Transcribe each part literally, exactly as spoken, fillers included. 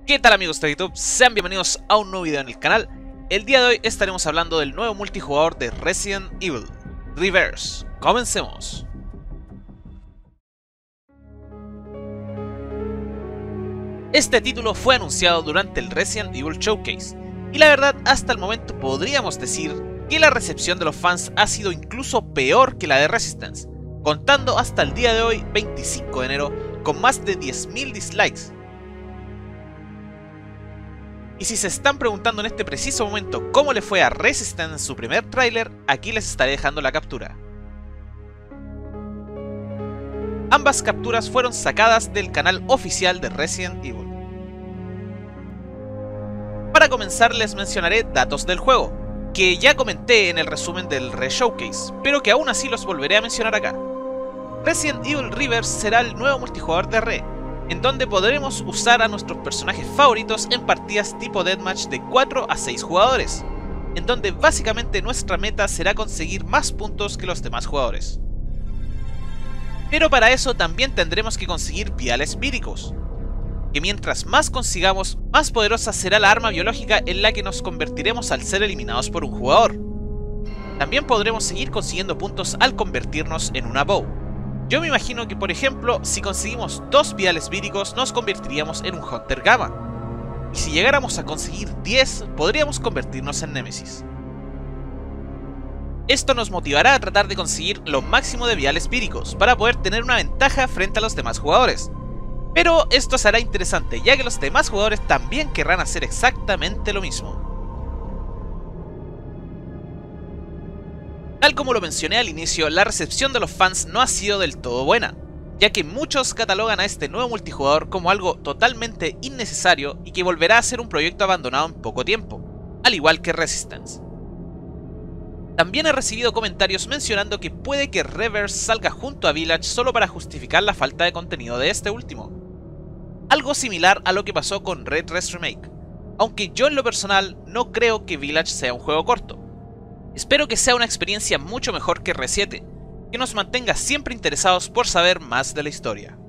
¿Qué tal amigos de YouTube? Sean bienvenidos a un nuevo video en el canal. El día de hoy estaremos hablando del nuevo multijugador de Resident Evil, Reverse. Comencemos. Este título fue anunciado durante el Resident Evil Showcase, y la verdad hasta el momento podríamos decir que la recepción de los fans ha sido incluso peor que la de Resistance, contando hasta el día de hoy, veinticinco de enero, con más de diez mil dislikes. Y si se están preguntando en este preciso momento cómo le fue a Resistance en su primer tráiler, aquí les estaré dejando la captura. Ambas capturas fueron sacadas del canal oficial de Resident Evil. Para comenzar les mencionaré datos del juego, que ya comenté en el resumen del Re-Showcase, pero que aún así los volveré a mencionar acá. Resident Evil Reverse será el nuevo multijugador de Re, en donde podremos usar a nuestros personajes favoritos en partidas tipo Deathmatch de cuatro a seis jugadores, en donde básicamente nuestra meta será conseguir más puntos que los demás jugadores. Pero para eso también tendremos que conseguir viales víricos, que mientras más consigamos, más poderosa será la arma biológica en la que nos convertiremos al ser eliminados por un jugador. También podremos seguir consiguiendo puntos al convertirnos en una bow. Yo me imagino que, por ejemplo, si conseguimos dos viales víricos nos convertiríamos en un Hunter Gamma, y si llegáramos a conseguir diez podríamos convertirnos en Nemesis. Esto nos motivará a tratar de conseguir lo máximo de viales víricos para poder tener una ventaja frente a los demás jugadores. Pero esto será interesante, ya que los demás jugadores también querrán hacer exactamente lo mismo. Tal como lo mencioné al inicio, la recepción de los fans no ha sido del todo buena, ya que muchos catalogan a este nuevo multijugador como algo totalmente innecesario y que volverá a ser un proyecto abandonado en poco tiempo, al igual que Resistance. También he recibido comentarios mencionando que puede que Reverse salga junto a Village solo para justificar la falta de contenido de este último. Algo similar a lo que pasó con Red Res Remake, aunque yo en lo personal no creo que Village sea un juego corto. Espero que sea una experiencia mucho mejor que Re siete, que nos mantenga siempre interesados por saber más de la historia.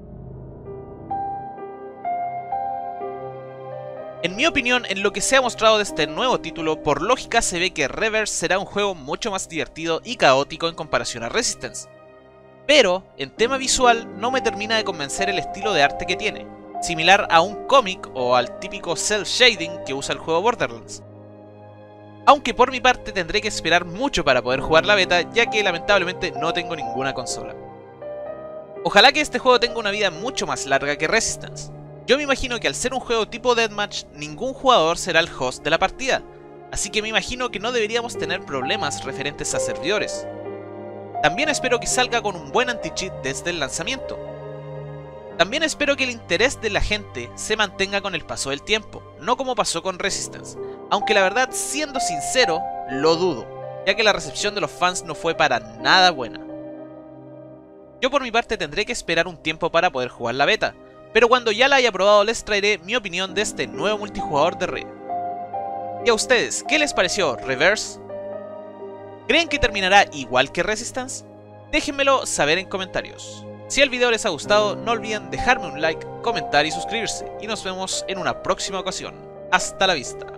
En mi opinión, en lo que se ha mostrado de este nuevo título, por lógica se ve que Reverse será un juego mucho más divertido y caótico en comparación a Resistance. Pero, en tema visual, no me termina de convencer el estilo de arte que tiene, similar a un cómic o al típico cel shading que usa el juego Borderlands. Aunque por mi parte tendré que esperar mucho para poder jugar la beta, ya que lamentablemente no tengo ninguna consola. Ojalá que este juego tenga una vida mucho más larga que Resistance. Yo me imagino que al ser un juego tipo Deathmatch, ningún jugador será el host de la partida, así que me imagino que no deberíamos tener problemas referentes a servidores. También espero que salga con un buen anti-cheat desde el lanzamiento. También espero que el interés de la gente se mantenga con el paso del tiempo, no como pasó con Resistance, aunque la verdad, siendo sincero, lo dudo, ya que la recepción de los fans no fue para nada buena. Yo por mi parte tendré que esperar un tiempo para poder jugar la beta, pero cuando ya la haya probado les traeré mi opinión de este nuevo multijugador de Re. ¿Y a ustedes, qué les pareció Reverse? ¿Creen que terminará igual que Resistance? Déjenmelo saber en comentarios. Si el video les ha gustado, no olviden dejarme un like, comentar y suscribirse, y nos vemos en una próxima ocasión. Hasta la vista.